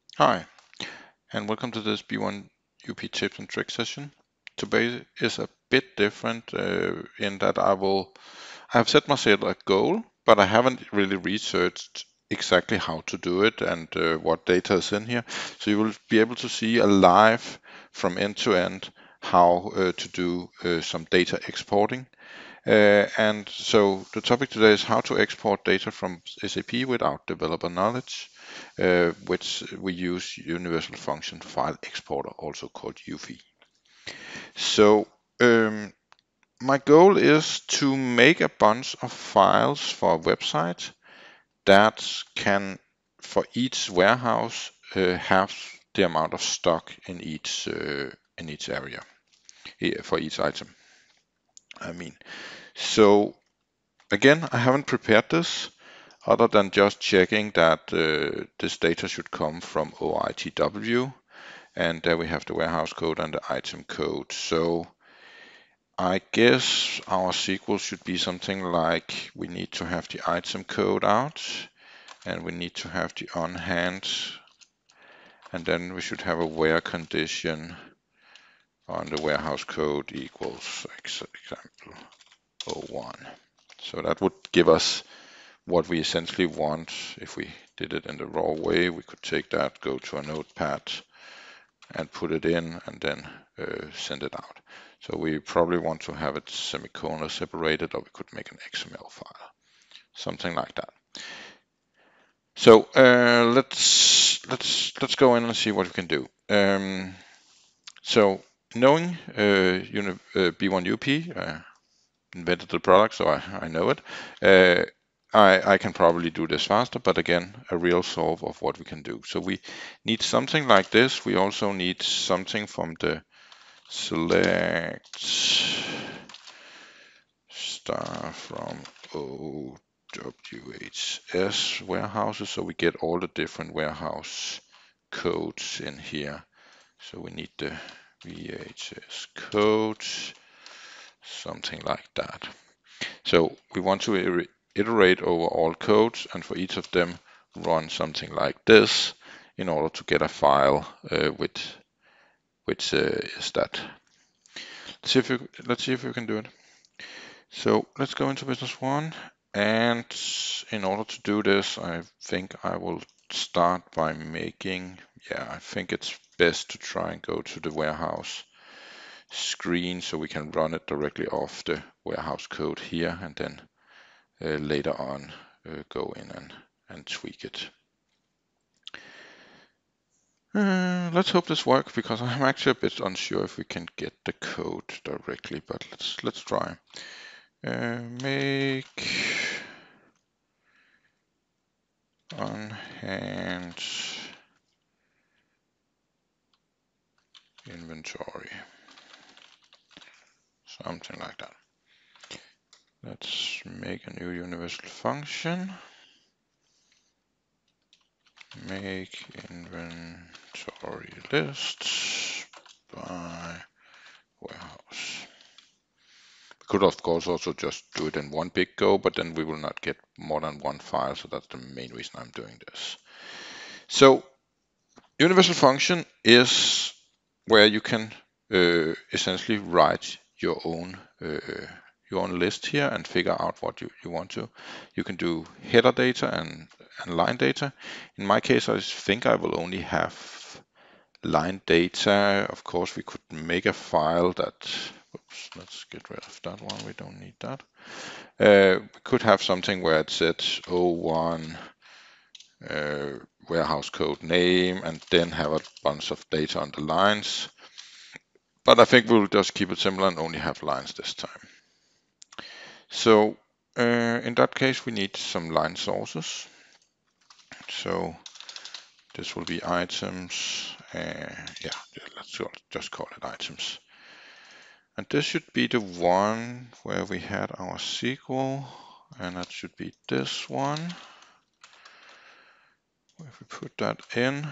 Hi, and welcome to this B1 UP tips and tricks session. Today is a bit different in that I have set myself a goal, but I haven't really researched exactly how to do it and what data is in here. So you will be able to see a live from end to end how to do some data exporting. And so the topic today is how to export data from SAP without developer knowledge, which we use Universal Function File Exporter, also called UFI. So my goal is to make a bunch of files for a website that can, for each warehouse, have the amount of stock in each area for each item. I mean, so again, I haven't prepared this other than just checking that this data should come from OITW, and there we have the warehouse code and the item code. So I guess our SQL should be something like we need to have the item code out, and we need to have the on hand, and then we should have a where condition on the warehouse code equals example 01. So that would give us what we essentially want. If we did it in the raw way, we could take that, go to a notepad and put it in, and then send it out. So we probably want to have it semicolon separated, or we could make an XML file, something like that. So let's go in and see what we can do. So knowing B1UP, invented the product, so I know it. I can probably do this faster, but again, a real solve of what we can do. So we need something like this. We also need something from the select star from OWHS warehouses, so we get all the different warehouse codes in here. So we need the VHS codes, something like that. So we want to iterate over all codes, and for each of them run something like this in order to get a file which is that. Let's see if we can do it. So let's go into Business One, and in order to do this, I think I will start by making, I think it's best to try and go to the warehouse screen so we can run it directly off the warehouse code here, and then later on go in and tweak it. Let's hope this works, because I'm actually a bit unsure if we can get the code directly, but let's try. Make on hand inventory, something like that. Let's make a new universal function. Make inventory lists by warehouse. We could of course also just do it in one big go, but then we will not get more than one file, so that's the main reason I'm doing this. So universal function is where you can essentially write your own list here and figure out what you want to. You can do header data and line data. In my case, I think I will only have line data. Of course, we could make a file that, oops, let's get rid of that one. We don't need that. We could have something where it said O1 warehouse code name, and then have a bunch of data on the lines. But I think we'll just keep it simple and only have lines this time. So in that case, we need some line sources. So this will be items. Let's just call it items. And this should be the one where we had our SQL, and that should be this one. If we put that in,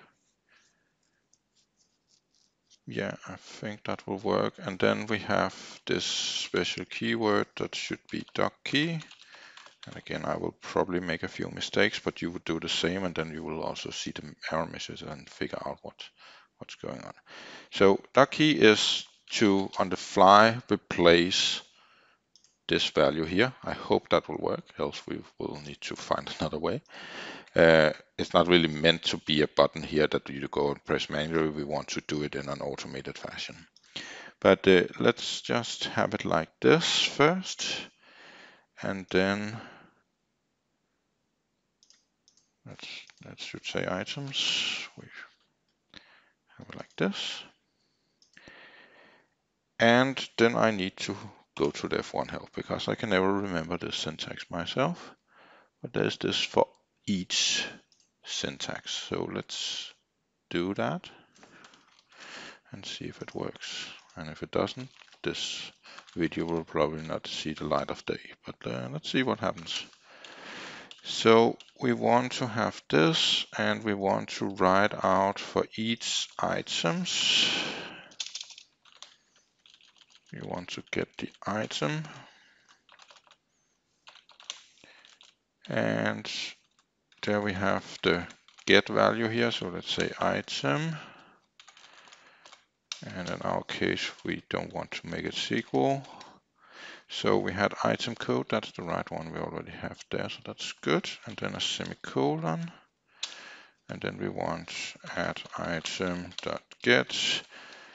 yeah, I think that will work. And then we have this special keyword that should be doc key, And again, I will probably make a few mistakes, but you would do the same, and then you will also see the error message and figure out what's going on. So that key is to, on the fly, replace this value here. I hope that will work, else we will need to find another way. It's not really meant to be a button here that you go and press manually. We want to do it in an automated fashion. But let's just have it like this first, and then that should say items. We have it like this. And then I need to go to the F1 help because I can never remember this syntax myself. But there's this for each syntax. So let's do that and see if it works. And if it doesn't, this video will probably not see the light of day. But let's see what happens. So we want to have this, and we want to write out for each items. We want to get the item, and there we have the get value here. So let's say item, and in our case we don't want to make it SQL. So we had item code, that's the right one we already have there, so that's good. And then a semicolon, and then we want add item.get,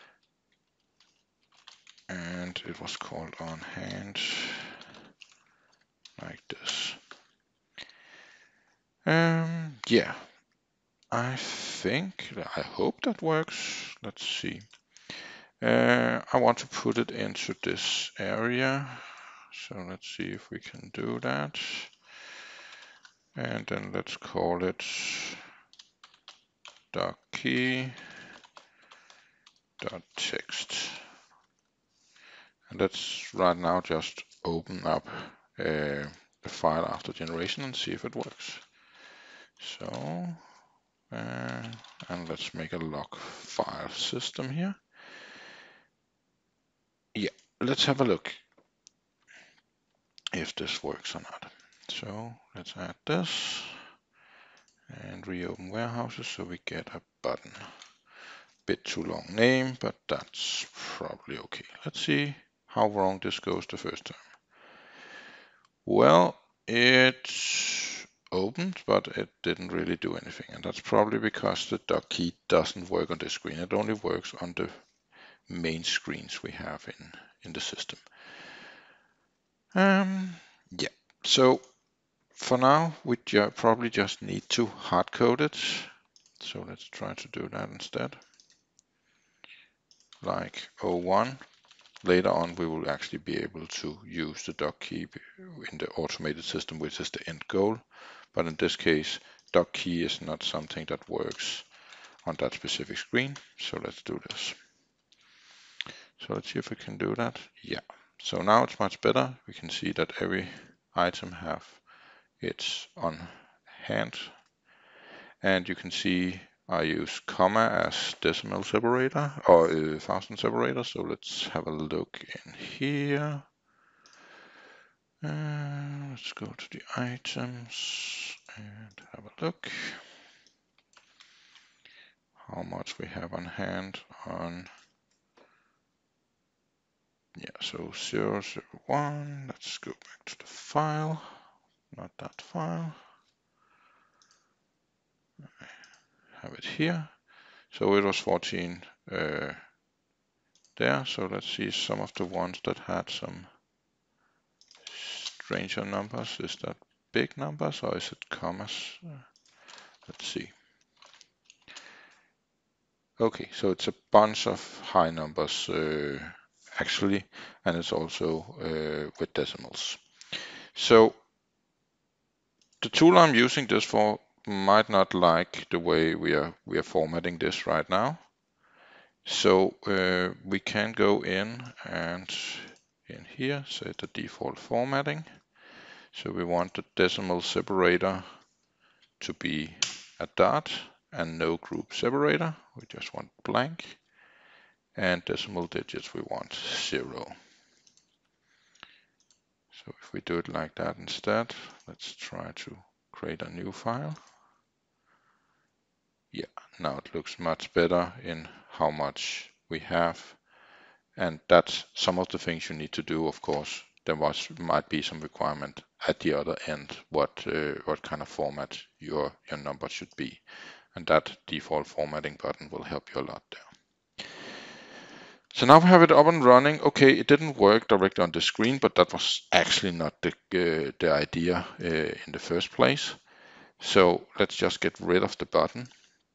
and it was called on hand like this. Yeah, I hope that works. Let's see. I want to put it into this area. So let's see if we can do that. And then let's call it doc_key.text. And let's right now just open up the file after generation and see if it works. So, and let's make a log file system here. Yeah, let's have a look if this works or not. So let's add this and reopen warehouses so we get a button. Bit too long name, but that's probably okay. Let's see how wrong this goes the first time. Well, it opened, but it didn't really do anything. And that's probably because the doc key doesn't work on this screen. It only works on the main screens we have in the system. Yeah, so for now, we probably just need to hard code it. So let's try to do that instead. Like 01. Later on, we will actually be able to use the doc key in the automated system, which is the end goal. But in this case, doc key is not something that works on that specific screen. So let's do this. So let's see if we can do that. Yeah. So now it's much better. We can see that every item have its on hand. And you can see I use comma as decimal separator or thousand separator. So let's have a look in here. Let's go to the items and have a look how much we have on hand on, yeah, so 001. Let's go back to the file, not that file. I have it here. So it was 14 there. So let's see some of the ones that had some stranger numbers. Is that big numbers or is it commas? Let's see. Okay, so it's a bunch of high numbers actually, and it's also with decimals. So the tool I'm using this for might not like the way we are formatting this right now. So we can go in and in here set the default formatting. So we want the decimal separator to be a dot and no group separator. We just want blank. And decimal digits we want 0. So if we do it like that instead, let's try to create a new file. Yeah, now it looks much better in how much we have. And that's some of the things you need to do, of course. There might be some requirement at the other end, what kind of format your number should be. And that default formatting button will help you a lot there. So now we have it up and running. Okay, it didn't work directly on the screen, but that was actually not the idea in the first place. So let's just get rid of the button,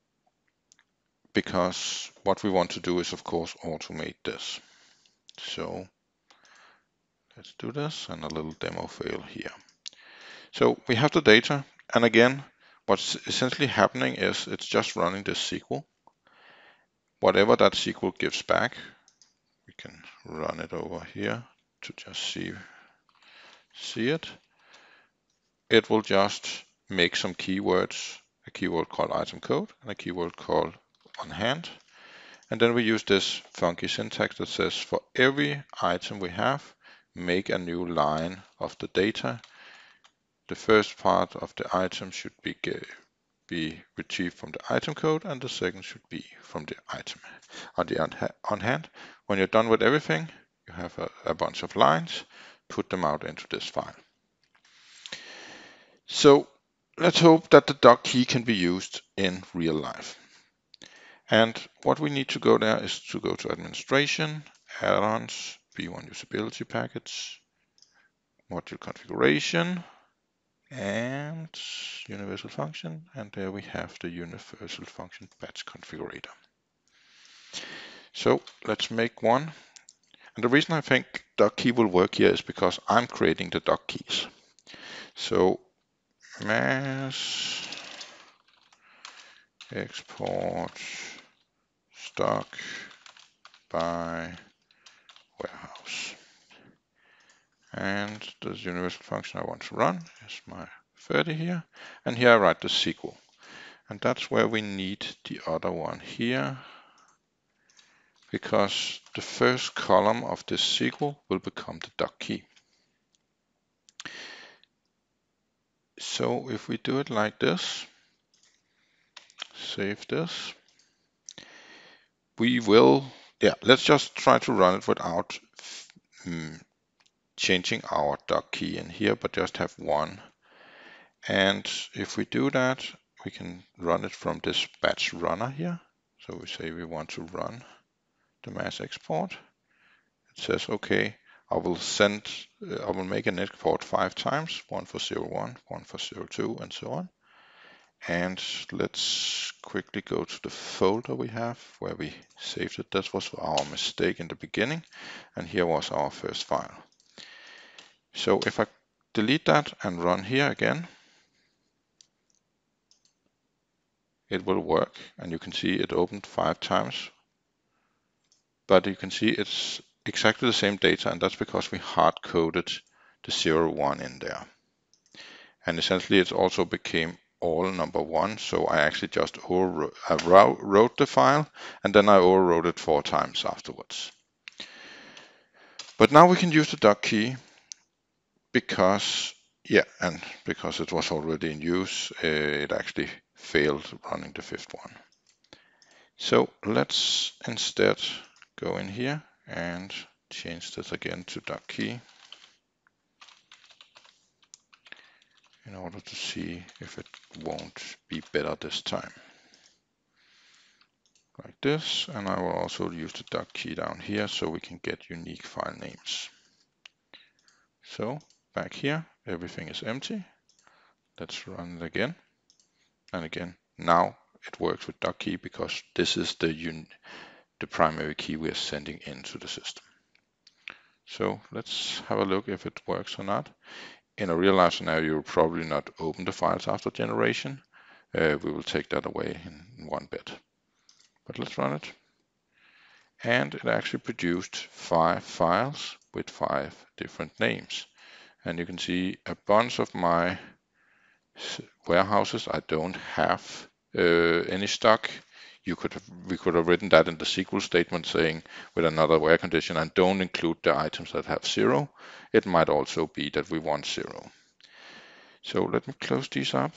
because what we want to do is, of course, automate this. So let's do this, and a little demo fail here. So we have the data, and again, what's essentially happening is it's just running this SQL. Whatever that SQL gives back, we can run it over here to just see it. It will just make some keywords, a keyword called item code and a keyword called on hand. And then we use this funky syntax that says for every item we have, make a new line of the data. The first part of the item should be retrieved from the item code, and the second should be from the item on hand. When you're done with everything, you have a bunch of lines, put them out into this file. So let's hope that the doc key can be used in real life. And what we need to go there is to go to Administration, Add-ons, B1 Usability Package, Module Configuration, and Universal Function. And there we have the Universal Function Batch Configurator. So let's make one. And the reason I think doc key will work here is because I'm creating the doc keys. So mass export stock by warehouse. And the universal function I want to run is my 30 here. And here I write the SQL. And that's where we need the other one here, because the first column of this SQL will become the doc key. So if we do it like this, save this, we will, let's just try to run it without changing our doc key in here, but just have one. And if we do that, we can run it from this batch runner here. So we say we want to run the mass export. It says, okay, I will make an export 5 times, one for 01, one for 02, and so on. And let's quickly go to the folder we have where we saved it. This was our mistake in the beginning, and here was our first file. So if I delete that and run here again, it will work, and you can see it opened 5 times. But you can see it's exactly the same data, and that's because we hard-coded the 01 in there. And essentially it also became all number 1, so I actually just wrote the file, and then I overwrote it 4 times afterwards. But now we can use the doc key because, because it was already in use, it actually failed running the 5th one. So let's instead go in here and change this again to doc key in order to see if it won't be better this time. Like this, and I will also use the doc key down here so we can get unique file names. So back here, everything is empty. Let's run it again. And again, now it works with doc key because this is the primary key we are sending into the system. So let's have a look if it works or not. In a real life scenario, you will probably not open the files after generation. We will take that away in one bit. But let's run it. And it actually produced 5 files with 5 different names. And you can see a bunch of my warehouses I don't have any stock we could have written that in the SQL statement saying with another where condition and don't include the items that have 0. It might also be that we want 0. So let me close these up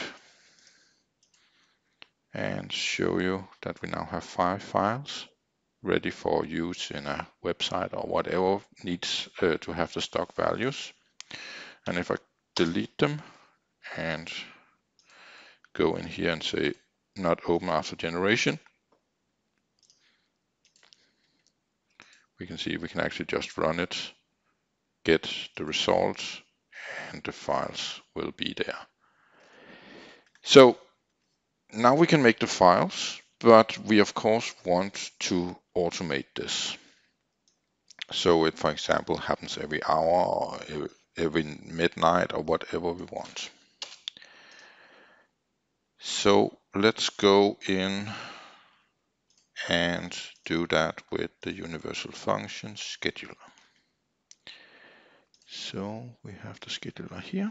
and show you that we now have 5 files ready for use in a website or whatever needs to have the stock values. And if I delete them and go in here and say not open after generation, we can see we can actually just run it, get the results, and the files will be there. So now we can make the files, but we of course want to automate this. So it, for example, happens every hour or every midnight or whatever we want. So let's go in and do that with the universal function scheduler. So we have the scheduler here,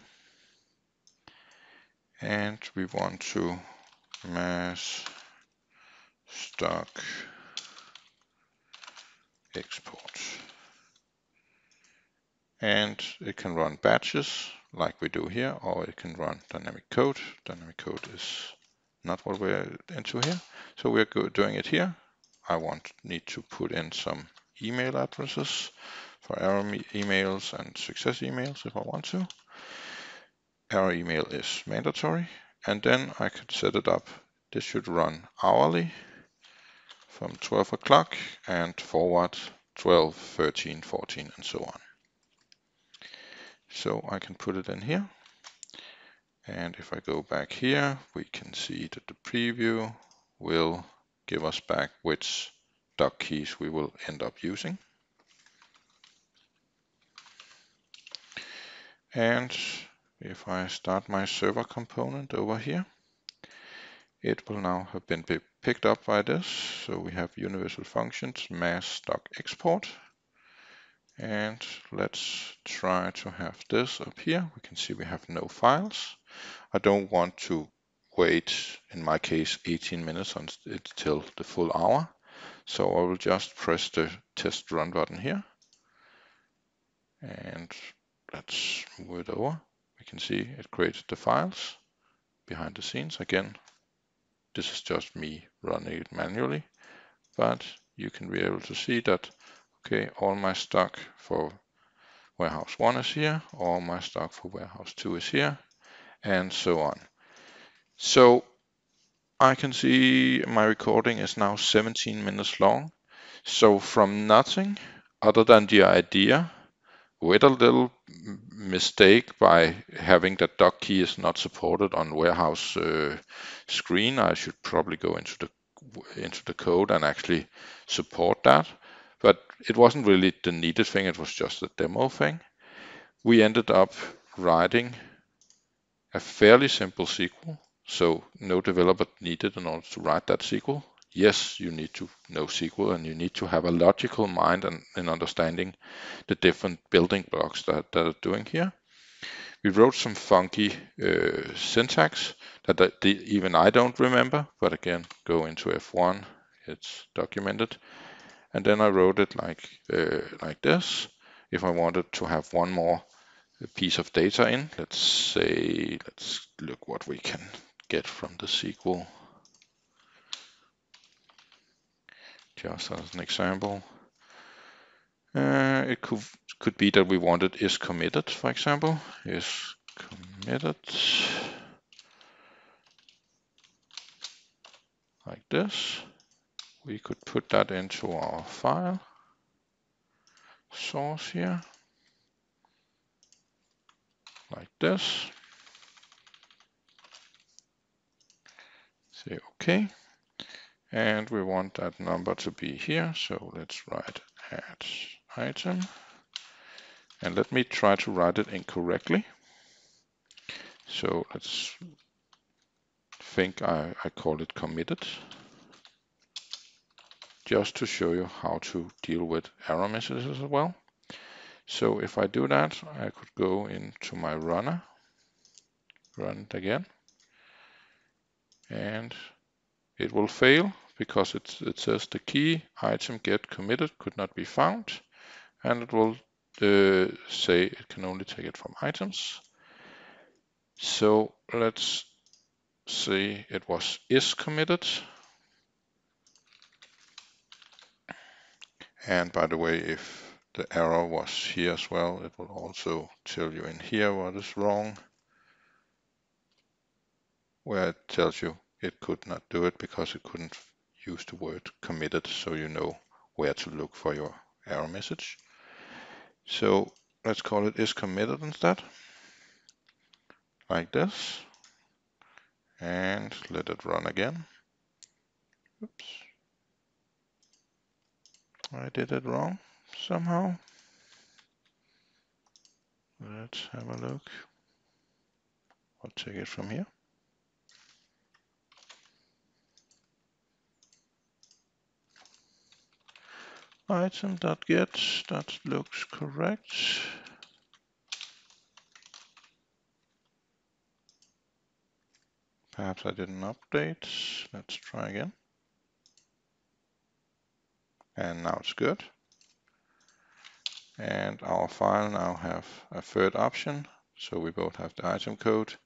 and we want to mass stock export. And it can run batches like we do here, or it can run dynamic code. Dynamic code is not what we're into here. So we're doing it here. I need to put in some email addresses for error emails and success emails if I want to. Error email is mandatory. And then I could set it up. This should run hourly from 12 o'clock and forward 12, 13, 14, and so on. So I can put it in here. And if I go back here, we can see that the preview will give us back which doc keys we will end up using. And if I start my server component over here, it will now have been picked up by this. So we have universal functions, mass stock export. And let's try to have this up here. We can see we have no files. I don't want to wait, in my case, 18 minutes until the full hour. So I will just press the test run button here. And let's move it over. We can see it created the files behind the scenes. Again, this is just me running it manually, but you can be able to see that, okay, all my stock for warehouse 1 is here, all my stock for warehouse 2 is here, and so on. So I can see my recording is now 17 minutes long. So from nothing other than the idea, with a little mistake by having that doc key is not supported on warehouse screen, I should probably go into the code and actually support that. But it wasn't really the needed thing, it was just a demo thing. We ended up writing a fairly simple SQL, so no developer needed in order to write that SQL. Yes, you need to know SQL and you need to have a logical mind and in understanding the different building blocks that are doing here. We wrote some funky syntax that even I don't remember, but again, go into F1, it's documented. And then I wrote it like this. If I wanted to have one more piece of data in, let's look what we can get from the SQL. Just as an example, it could be that we wanted is committed, for example, is committed like this. We could put that into our file source here, like this. Say OK. And we want that number to be here, so let's write add item. And let me try to write it incorrectly. So let's think I call it committed, just to show you how to deal with error messages as well. So if I do that, I could go into my runner, run it again, and it will fail because it says the key item get committed could not be found, and it will say it can only take it from items. So let's say it was is committed. And by the way, if the error was here as well, it will also tell you in here what is wrong, where it tells you it could not do it because it couldn't use the word committed, so you know where to look for your error message. So let's call it is committed instead, like this, and let it run again. Oops, I did it wrong somehow. Let's have a look. I'll take it from here. Item.get, that looks correct. Perhaps I didn't update. Let's try again. And now it's good. And our file now have a third option. So we both have the item code,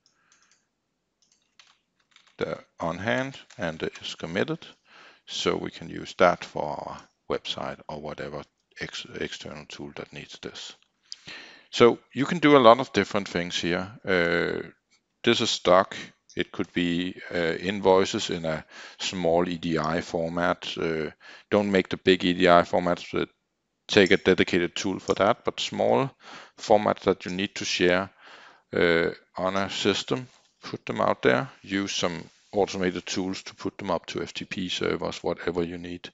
the on hand, and the is committed. So we can use that for our website or whatever external tool that needs this. So you can do a lot of different things here. This is stock. It could be invoices in a small EDI format. Don't make the big EDI formats. Take a dedicated tool for that, but small formats that you need to share on a system, put them out there. Use some automated tools to put them up to FTP servers, whatever you need.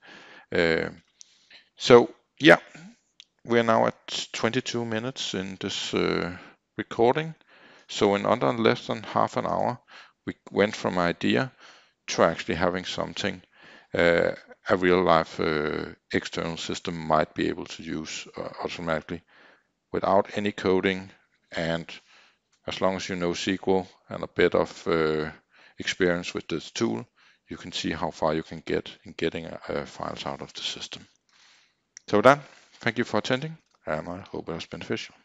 So yeah, we're now at 22 minutes in this recording. So in under less than half an hour, we went from idea to actually having something a real-life external system might be able to use automatically without any coding, and as long as you know SQL and a bit of experience with this tool, you can see how far you can get in getting files out of the system. So with that, thank you for attending, and I hope it was beneficial.